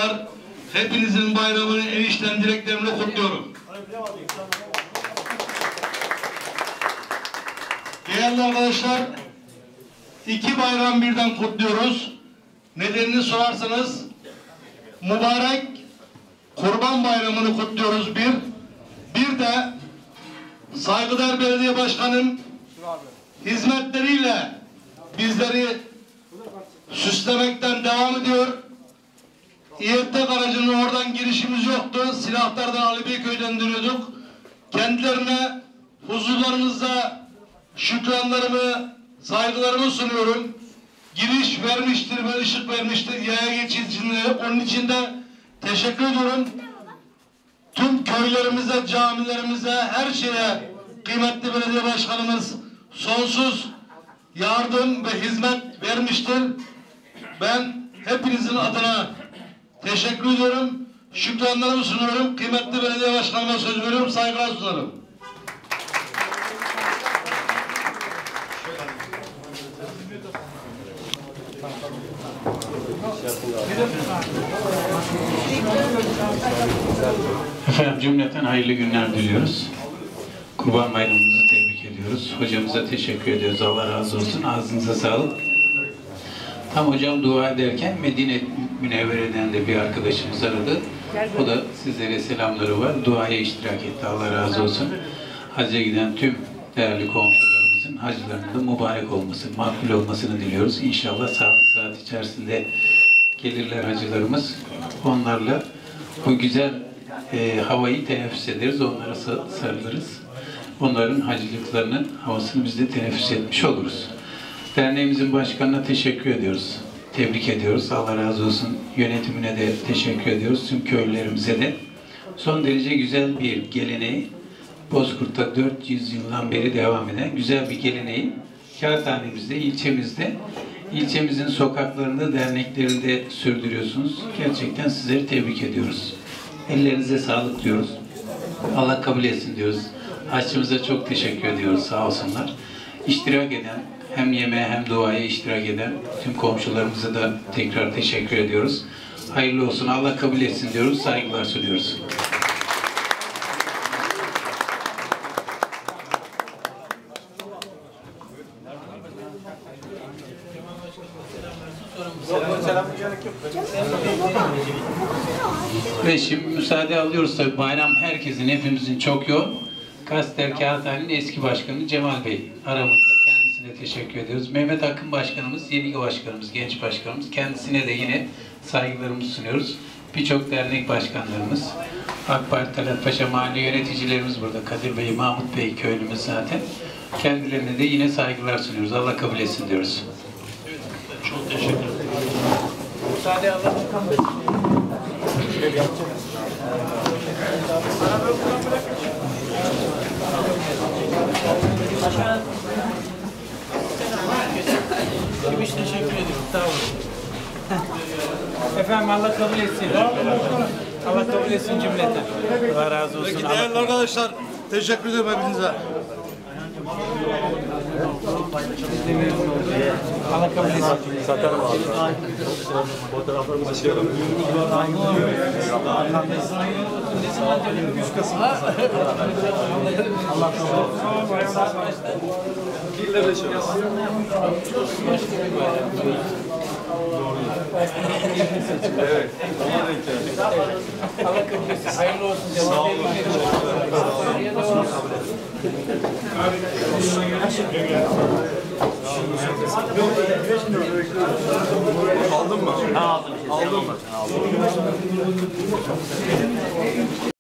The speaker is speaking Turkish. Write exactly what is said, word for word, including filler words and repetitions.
arkadaşlar, hepinizin bayramını en içten dileklerimle kutluyorum. Değerli arkadaşlar, iki bayram birden kutluyoruz. Nedenini sorarsanız, mübarek Kurban Bayramı'nı kutluyoruz bir. Bir de saygıdeğer belediye başkanım hizmetleriyle bizleri süslemekten devam ediyor. İETTEK aracının oradan girişimiz yoktu. Silahlardan Ali Beyköy'den dönüyorduk. Kendilerine huzurlarınızda şükranlarımı, saygılarımı sunuyorum. Giriş vermiştir ve ışık vermiştir. Yaya geçişinde. Onun için de teşekkür ediyorum. Tüm köylerimize, camilerimize, her şeye kıymetli belediye başkanımız sonsuz yardım ve hizmet vermiştir. Ben hepinizin adına teşekkür ediyorum. Şükranlarımı sunuyorum. Kıymetli belediye başkanıma söz veriyorum. Saygılar sunarım. Efendim cümleten hayırlı günler diliyoruz. Kurban Bayramımızı tebrik ediyoruz. Hocamıza teşekkür ediyoruz. Allah razı olsun. Ağzınıza sağlık. Tam hocam dua ederken Medine Münevvere'den de bir arkadaşımız aradı. O da sizlere selamları var. Duaya iştirak etti. Allah razı olsun. Hacca giden tüm değerli komşularımızın haclarının da mübarek olması, makbul olmasını diliyoruz. İnşallah sağlık saat içerisinde gelirler hacılarımız. Onlarla bu güzel e, havayı teneffüs ederiz. Onlara sarılırız. Onların hacılıklarının havasını biz de teneffüs etmiş oluruz. Derneğimizin başkanına teşekkür ediyoruz. Tebrik ediyoruz. Allah razı olsun. Yönetimine de teşekkür ediyoruz. Tüm köylülerimize de. Son derece güzel bir geleneği, Bozkurt'ta dört yüz yıldan beri devam eden güzel bir geleneği Kağıthanemizde, ilçemizde, ilçemizin sokaklarında, derneklerinde sürdürüyorsunuz. Gerçekten sizleri tebrik ediyoruz. Ellerinize sağlık diyoruz. Allah kabul etsin diyoruz. Aşçımıza çok teşekkür ediyoruz. Sağ olsunlar. İştirak eden, hem yemeğe hem duaya iştirak eden tüm komşularımıza da tekrar teşekkür ediyoruz. Hayırlı olsun, Allah kabul etsin diyoruz, saygılar sunuyoruz. Ve şimdi müsaade alıyoruz tabii, bayram herkesin, hepimizin çok yoğun. Kaster Kağıthane'nin eski başkanı Cemal Bey aramızda. Kendisine teşekkür ediyoruz. Mehmet Akın Başkanımız, Yeni Başkanımız, Genç Başkanımız. Kendisine de yine saygılarımızı sunuyoruz. Birçok dernek başkanlarımız, AK Parti Talatpaşa mahalle yöneticilerimiz burada. Kadir Bey, Mahmut Bey köylümüz zaten. Kendilerine de yine saygılar sunuyoruz. Allah kabul etsin diyoruz. Çok teşekkür ederim. Müsaade alalım. Gümüş teşekkür ediyorum. Sağ olun. Efendim Allah kabul etsin. Allah kabul etsin cümleten. Allah razı olsun. Peki değerli arkadaşlar, teşekkür ederim hepinize. Allah kabul etsin. Satarım abi. Fotoğraflarımı başlayalım. Ne zaman dönüyor? yüz Kasım'da. Allah kabul etsin. Birleşiyoruz. Evet. Allah kabul etsin. Hayırlı olsun. Sağ olun. Aldın mı? Aldım. Aldın mı? Aldım.